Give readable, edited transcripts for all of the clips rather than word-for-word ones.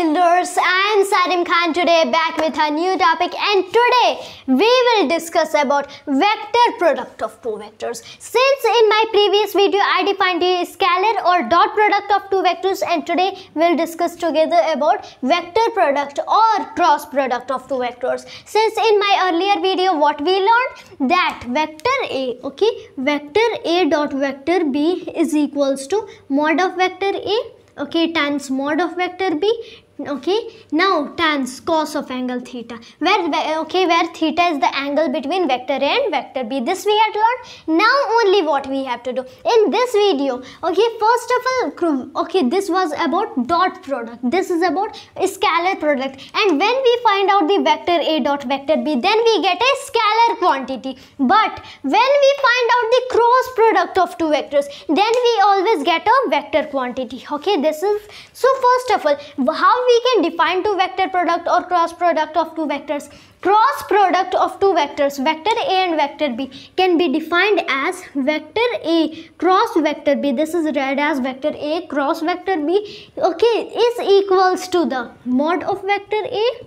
Builders, I am Sarim Khan today back with a new topic, and today we will discuss about vector product of two vectors. Since in my previous video I defined a scalar or dot product of two vectors, and today we will discuss together about vector product or cross product of two vectors. Since in my earlier video what we learned that vector A, vector A dot vector B is equals to mod of vector A, times mod of vector B, now times cos of angle theta, where theta is the angle between vector A and vector B. This we had learned. Now only what we have to do in this video, first of all, this was about dot product, this is about scalar product, and when we find out the vector A dot vector B, then we get a scalar quantity. But when we find out the cross product of two vectors, then we always get a vector quantity. This is so. First of all, how we can define two vector product or cross product of two vectors? Cross product of two vectors, vector A and vector B, can be defined as vector A cross vector B. This is read as vector A cross vector B, is equals to the mod of vector A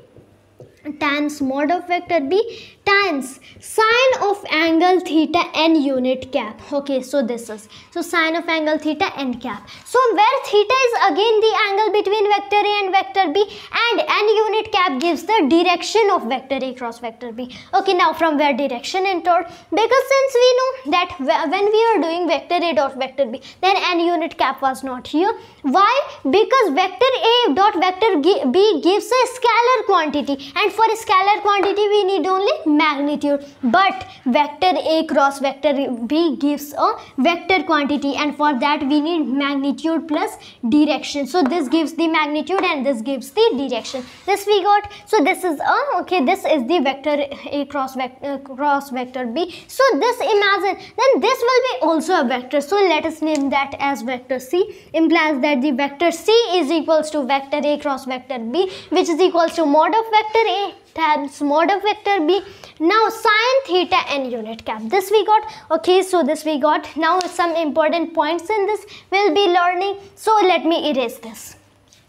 times mod of vector B times sine of angle theta n unit cap. So this is sine of angle theta n cap. So where theta is again the angle between vector A and vector B, and n unit cap gives the direction of vector A cross vector B. Now from where direction entered, because since we know that when we are doing vector A dot vector B, then n unit cap was not here. Why? Because vector A dot vector B gives a scalar quantity, and for a scalar quantity we need only magnitude, but vector A cross vector B gives a vector quantity, and for that we need magnitude plus direction. So this gives the magnitude and this gives the direction. This we got. So this is this is the vector A cross vector B. So this, imagine, then this will be also a vector. So let us name that as vector C. Implies that the vector C is equals to vector A cross vector B, which is equals to mod of vector A times mod of vector B. Now sine theta n unit cap, this we got. So this we got. Now some important points in this we'll be learning. So let me erase this.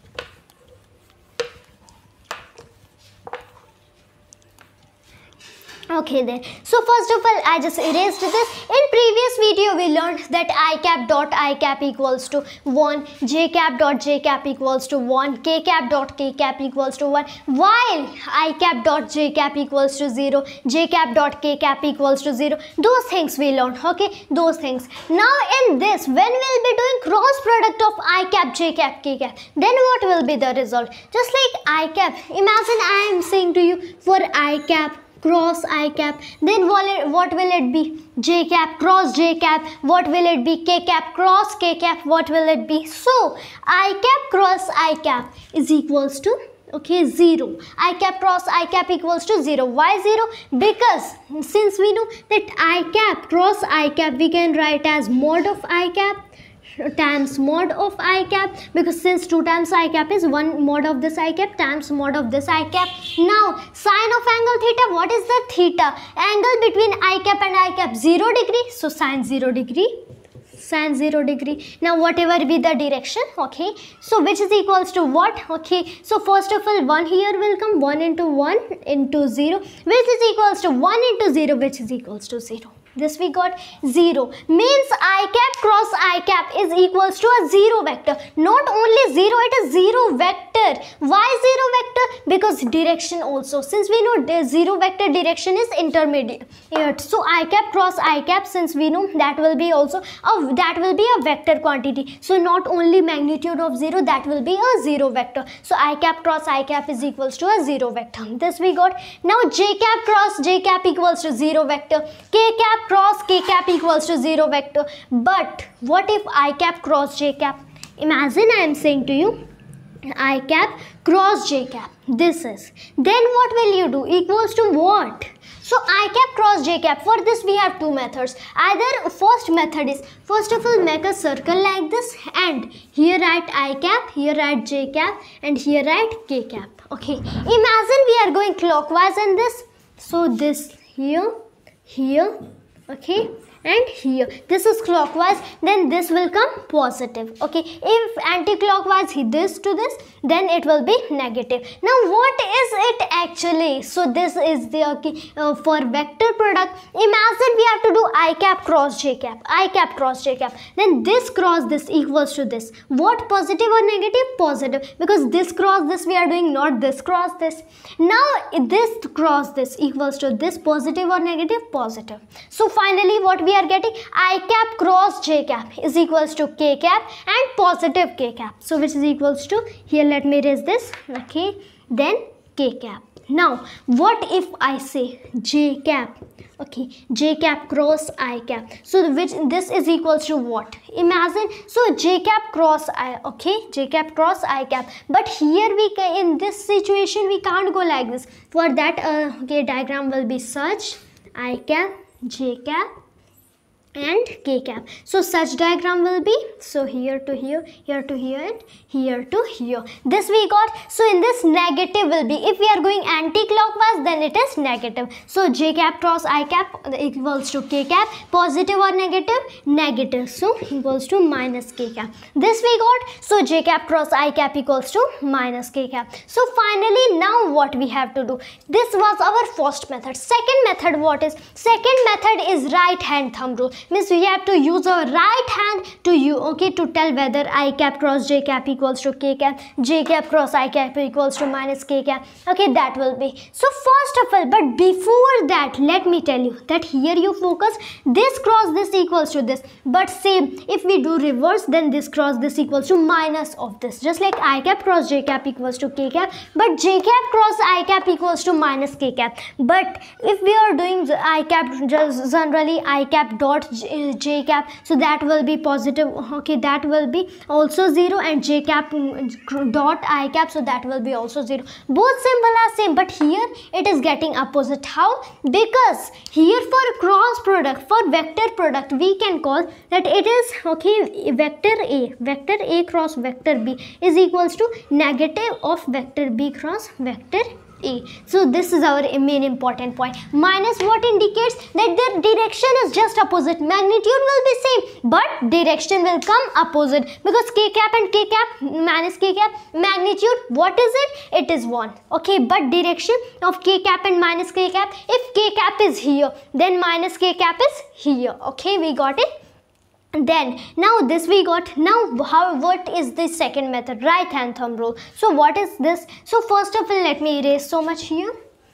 Then. So first of all, I just erased this. In previous video, we learned that I cap dot I cap equals to 1, j cap dot j cap equals to 1, k cap dot k cap equals to 1, while I cap dot j cap equals to 0, j cap dot k cap equals to 0. Those things we learned. Those things. Now in this, when we'll be doing cross product of I cap, j cap, k cap, then what will be the result? Just like I cap. Imagine I am saying to you for I cap cross I cap, then what will it be? J cap cross j cap, what will it be? K cap cross k cap, what will it be? So I cap cross I cap is equals to 0. I cap cross I cap equals to 0. Why 0? Because since we know that I cap cross I cap, we can write as mod of I cap times mod of I cap, because since 2 times I cap is 1 mod of this I cap times mod of this I cap. Now sine of angle theta, what is the theta? Angle between I cap and I cap, 0 degree, so sine 0 degree. Sine 0 degree. Now whatever be the direction, so which is equals to what? So first of all, 1 here will come, 1 into 0, which is equals to 1 into 0, which is equals to 0. This we got 0, means I cap cross I cap is equals to a 0 vector. Not only 0, it is 0 vector. Why 0 vector? Because direction also. Since we know the 0 vector direction is intermediate. So I cap cross I cap, since we know that will be also a vector quantity. So not only magnitude of 0, that will be a 0 vector. So I cap cross I cap is equals to a 0 vector. This we got. Now j cap cross j cap equals to 0 vector. K cap cross k cap equals to 0 vector. But what if I cap cross j cap? Imagine I am saying to you I cap cross j cap. This is. Then what will you do? Equals to what? So I cap cross j cap. For this we have two methods. Either first method is, first of all, make a circle like this, and here write I cap, here write j cap, and here write k cap. Imagine we are going clockwise in this. So this here, and here. This is clockwise, then this will come positive. Okay, if anti-clockwise this to this, then it will be negative. Now what is it actually? So this is the for vector product, imagine we have to do I cap cross j cap, I cap cross j cap, then this cross this equals to this. What, positive or negative? Positive, because this cross this we are doing, not this cross this. Now this cross this equals to this, positive or negative? Positive. So finally what we are getting, I cap cross j cap is equals to k cap and positive k cap. So which is equals to, here let me erase this, okay, then k cap. Now what if I say j cap, okay, j cap cross I cap, so which this is equals to what? Imagine, so j cap cross I, okay, j cap cross I cap, but here we can, in this situation we can't go like this. For that okay, diagram will be such, I cap, j cap and k cap. So such diagram will be, so here to here, here to here and here to here. This we got. So in this negative will be, if we are going anti-clockwise then it is negative. So j cap cross I cap equals to k cap, positive or negative? Negative, so equals to minus k cap. This we got. So j cap cross I cap equals to minus k cap. So finally now what we have to do, this was our first method. Second method, what is? Second method is right hand thumb rule. Means we have to use our right hand to okay, to tell whether I cap cross j cap equals to k cap, j cap cross I cap equals to minus k cap. Okay, that will be. So first of all, but before that let me tell you that here you focus, this cross this equals to this, but same if we do reverse, then this cross this equals to minus of this, just like I cap cross j cap equals to k cap, but j cap cross I cap equals to minus k cap. But if we are doing I cap, just generally I cap dot j cap, so that will be positive, okay, that will be also 0, and j cap dot I cap, so that will be also 0. Both symbol are same, but here it is getting opposite. How? Because here for cross product, for vector product, we can call that it is, okay, vector a cross vector b is equals to negative of vector b cross vector A. So this is our main important point. Minus what indicates that their direction is just opposite. Magnitude will be same, but direction will come opposite, because k cap and k cap minus k cap, magnitude what is it? It is 1. Okay, but direction of k cap and minus k cap, if k cap is here, then minus k cap is here. Okay, we got it. Then now this we got. Now what is the second method? Right hand thumb rule. So what is this? So first of all let me erase so much here.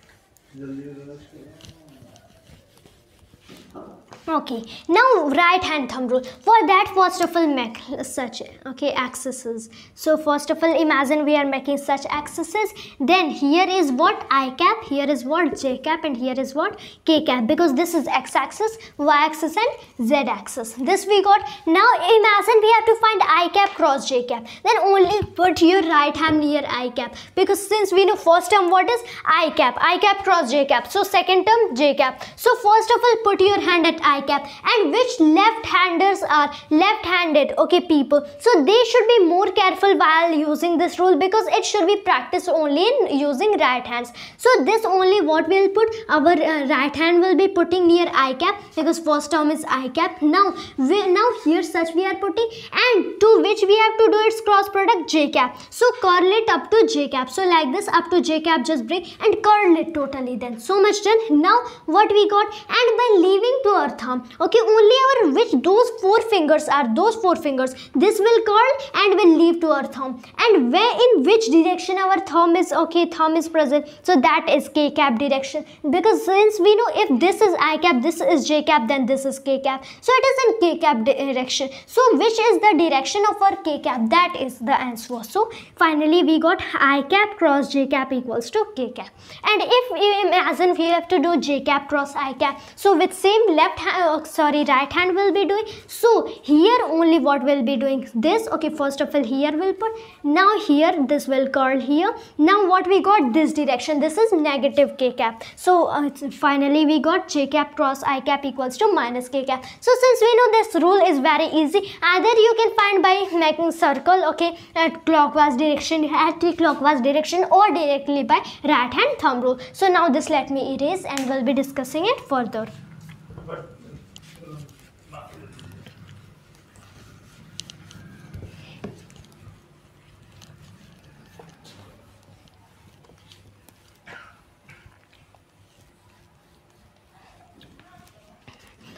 Okay, now right hand thumb rule. For that first of all make such, okay, axes. So first of all imagine we are making such axes. Then here is what I cap, here is what j cap, and here is what k cap, because this is x axis, y axis and z axis. This we got. Now imagine we have to find I cap cross j cap, then only put your right hand near I cap, because since we know first term what is I cap cross j cap, so second term j cap. So first of all put your hand at I cap, and which left-handers are left-handed, okay, people, so they should be more careful while using this rule, because it should be practiced only in using right hands. So this only what we will put, our right hand will be putting near I cap, because first term is I cap. Now here such we are putting, and to which we have to do its cross product j cap, so curl it up to j cap. So like this, up to j cap just bring and curl it totally. Then so much done. Now what we got, and by leaving to our thumb, okay, only our which those four fingers are, those four fingers, this will curl and will leave to our thumb, and where in which direction our thumb is, okay, thumb is present, so that is k cap direction, because since we know if this is I cap, this is j cap, then this is k cap, so it is in k cap direction. So which is the direction of our k cap? That is the answer. So finally we got I cap cross j cap equals to k cap. And if you imagine we have to do j cap cross I cap, so with same left hand, right hand will be doing. So here only what will be doing this, okay, first of all here will put, now here this will curl here. Now what we got, this direction, this is negative k cap. So finally we got j cap cross I cap equals to minus k cap. So since we know this rule is very easy, either you can find by making circle, okay, at clockwise direction, anti-clockwise direction, or directly by right hand thumb rule. So now this let me erase and we'll be discussing it further.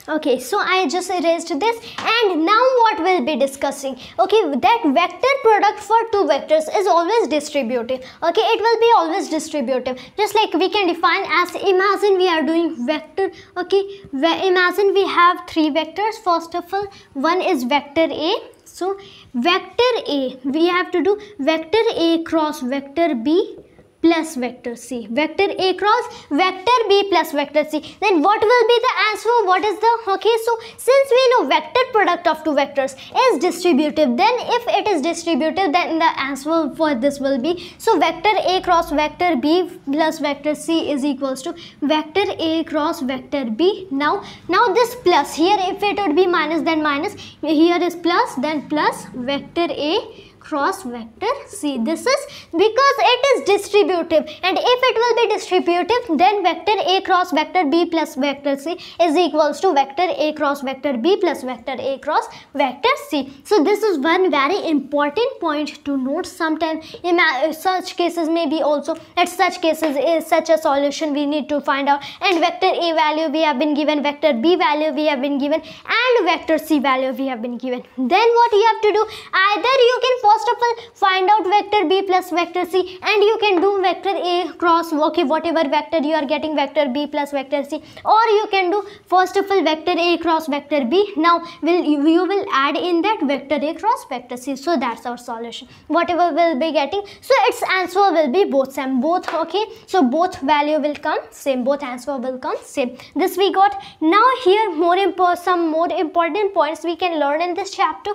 Okay, so I just erased this, and now what we'll be discussing, okay, that vector product for two vectors is always distributive. Okay, it will be always distributive, just like we can define as, imagine we are doing vector. Okay, imagine we have three vectors. First of all, one is vector A. So vector A, we have to do vector A cross vector B plus vector C. Vector A cross vector B plus vector C. Then what will be the answer? What is the, okay, so since we know vector product of two vectors is distributive, then if it is distributive, then the answer for this will be, so vector A cross vector B plus vector C is equals to vector A cross vector B. Now this plus here, if it would be minus, then minus, here is plus, then plus vector A cross vector C. This is because it is distributive, and if it will be distributive, then vector A cross vector B plus vector C is equals to vector A cross vector B plus vector A cross vector C. So this is one very important point to note. Sometimes in such cases maybe also at such cases is such a solution we need to find out, and vector A value we have been given, vector B value we have been given, and vector C value we have been given. Then what you have to do, either you can first of all find out vector B plus vector C, and you can do vector A cross, okay, whatever vector you are getting, vector B plus vector C, or you can do first of all vector A cross vector B. Now you will add in that vector A cross vector C. So that's our solution, whatever we'll be getting. So its answer will be both same, both, okay, so both value will come same, both answer will come same. This we got. Now here some more important points we can learn in this chapter.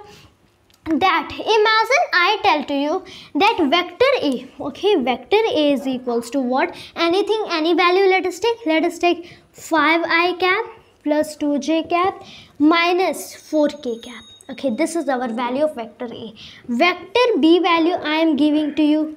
That imagine I tell to you that vector A, okay, vector A is equals to what? Anything, any value, let us take 5i cap plus 2j cap minus 4k cap. Okay, this is our value of vector A. Vector B value I am giving to you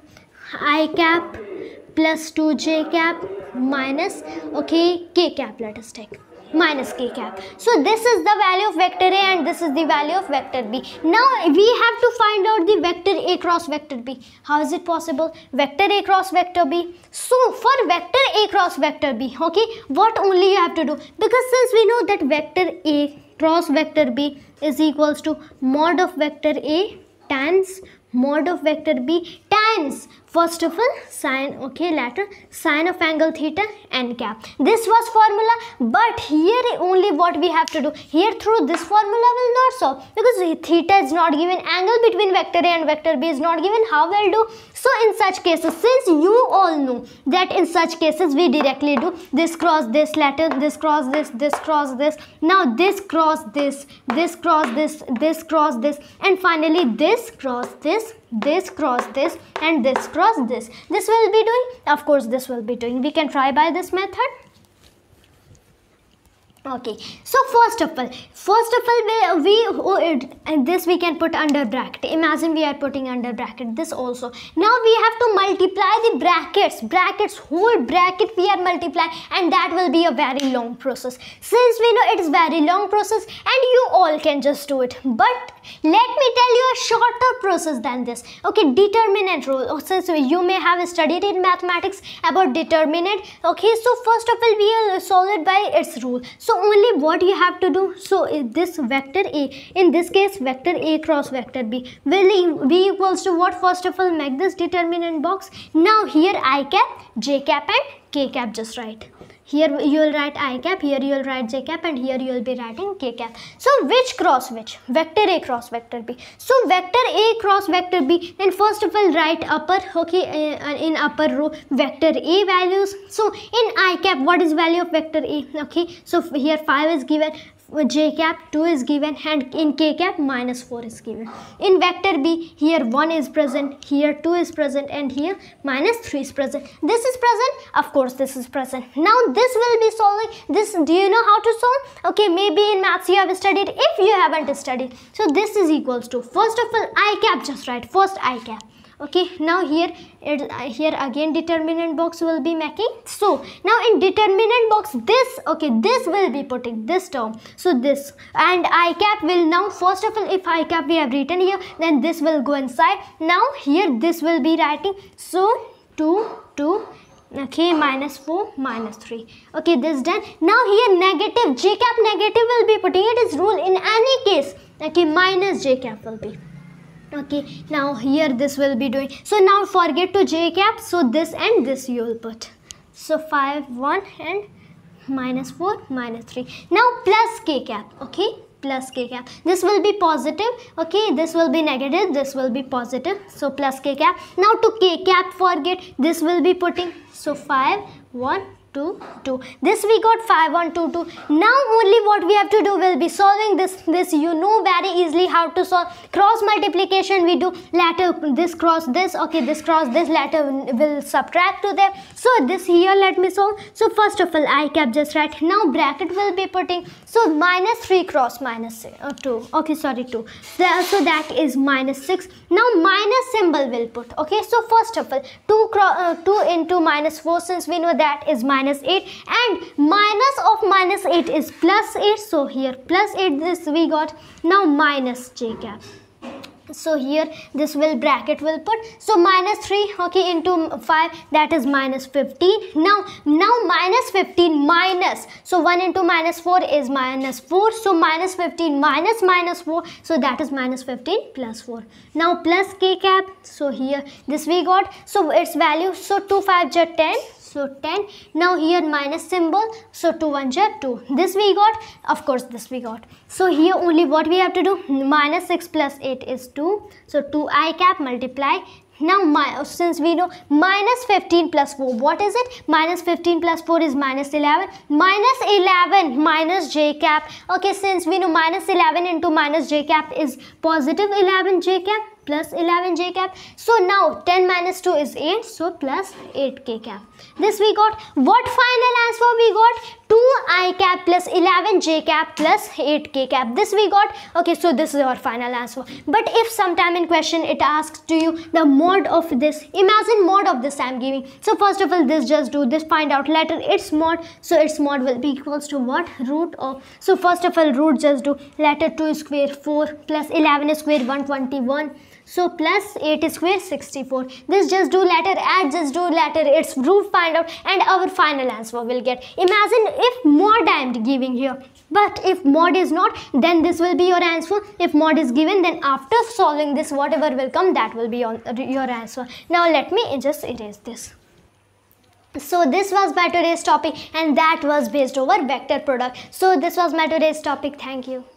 I cap plus 2j cap minus, okay, k cap, let us take minus k cap. So this is the value of vector A, and this is the value of vector B. Now we have to find out the vector A cross vector B. How is it possible? Vector A cross vector B. So for vector A cross vector B, okay, what only you have to do, because since we know that vector A cross vector B is equals to mod of vector A times mod of vector B times first of all sine, okay, later sine of angle theta n cap. This was formula, but here only what we have to do, here through this formula will not solve, because theta is not given, angle between vector A and vector B is not given. How will do? So in such cases, since you all know that in such cases we directly do this cross this, later this cross this cross this, now this cross this cross this cross this, and finally this cross this cross this, and this cross this. This will be doing, of course this will be doing. We can try by this method. Okay, so first of all this we can put under bracket. Imagine we are putting under bracket this also. Now we have to multiply the brackets, whole bracket we are multiplying, and that will be a very long process. Since we know it is very long process, and you all can just do it, but let me tell you a shorter process than this. Okay, determinant rule. Since you may have studied in mathematics about determinant, okay, so first of all we will solve it by its rule. So only what you have to do, so this vector A, in this case vector A cross vector B will be equals to what? First of all make this determinant box. Now here I cap, j cap and k cap, just write. Here you will write I cap, here you will write j cap, and here you will be writing k cap. So which cross which? Vector A cross vector B. So vector A cross vector B, then first of all write upper, okay, in upper row vector A values. So in I cap, what is value of vector A? Okay, so here 5 is given, j cap 2 is given, and in k cap minus 4 is given. In vector B, here 1 is present, here 2 is present, and here minus 3 is present. This is present, of course this is present. Now this will be solving this. Do you know how to solve? Okay, maybe in maths you have studied, if you haven't studied. So this is equals to, first of all I cap, just write first I cap. Okay, now here again determinant box will be making. So now in determinant box this, okay, this will be putting this term, so this, and I cap will now, first of all if I cap we have written here, then this will go inside. Now here this will be writing, so 2 Okay, minus 4, minus 3. Okay, this done. Now here negative, j cap negative will be putting, it is rule in any case. Okay, minus j cap will be. Okay, now here this will be doing. So now forget to j cap. So this and this you will put. So 5, 1 and minus 4, minus 3. Now plus k cap. Okay, plus k cap. This will be positive. Okay, this will be negative. This will be positive. So plus k cap. Now to k cap forget. This will be putting. So 5, 1, 2, 2. This we got 5, 1, 2, 2. Now only what we have to do will be solving this you know very easily how to solve. Cross multiplication we do, latter this cross this, okay, this cross this, latter will subtract to them. So this here let me solve. So first of all I cap just write. Now bracket will be putting. So minus 3 cross minus 2. Okay, sorry 2. So that is minus 6. Now minus symbol will put. Okay, so first of all 2 into minus 4, since we know that is minus 8, and minus of minus 8 is plus 8. So here plus 8 this we got. Now minus j cap. So here this will bracket will put. So minus 3, okay, into 5, that is minus 15. Now minus 15 minus. So 1 into minus 4 is minus 4. So minus 15 minus minus 4. So that is minus 15 plus 4. Now plus k cap. So here this we got. So its value. So 2 5 ja 10. So 10. Now here minus symbol. So 2 1 ja 2. This we got. Of course this we got. So here only what we have to do. Minus 6 plus 8 is 2. So 2 I cap multiply. Now since we know minus 15 plus 4. What is it? Minus 15 plus 4 is minus 11. Minus 11 minus j cap. Okay, since we know minus 11 into minus j cap is positive 11 j cap plus 11 j cap. So now 10 minus 2 is 8. So plus 8 k cap. This we got. What final answer we got? 2 I cap plus 11 j cap plus 8 k cap. This we got. Okay, so this is our final answer. But if sometime in question it asks to you the mod of this, imagine mod of this I am giving. So first of all this just do this, find out letter its mod. So its mod will be equals to what? Root of. So first of all root just do letter 2 square 4 plus 11 square 121. So plus 8 square 64. This just do letter add, just do letter its root find out, and our final answer will get. Imagine if mod I am giving here, but if mod is not, then this will be your answer. If mod is given, then after solving this whatever will come, that will be your answer. Now let me just erase this. So this was my today's topic, and that was based over vector product. So this was my today's topic. Thank you.